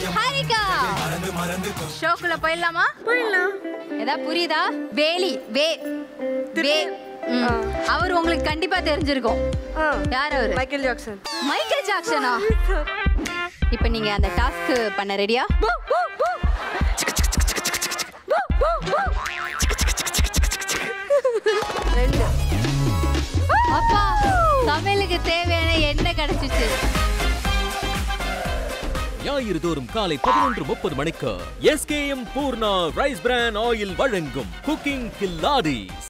ஹாரிகா ஷோக்குள்ள போயிடலாமா? போயிடலாம். ஏதா புரியுதா? வேலி வே வே அவர் உங்களுக்கு கண்டிப்பா தெரிஞ்சிருக்கும். யார் அவரு? Michael Jackson. மைக்கேல் ஜாக்சனா? இப்போ நீங்க அந்த டாஸ்க் பண்ண ரெடியா? அப்பா சமையலுக்கு தேவையான எண்ணெய் கிடைச்சிச்சு. ஞாயிறு தோறும் காலை 11:30 மணிக்கு SKM Poorna rice bran oil வழங்கும் குக்கிங் கில்லாடிஸ்.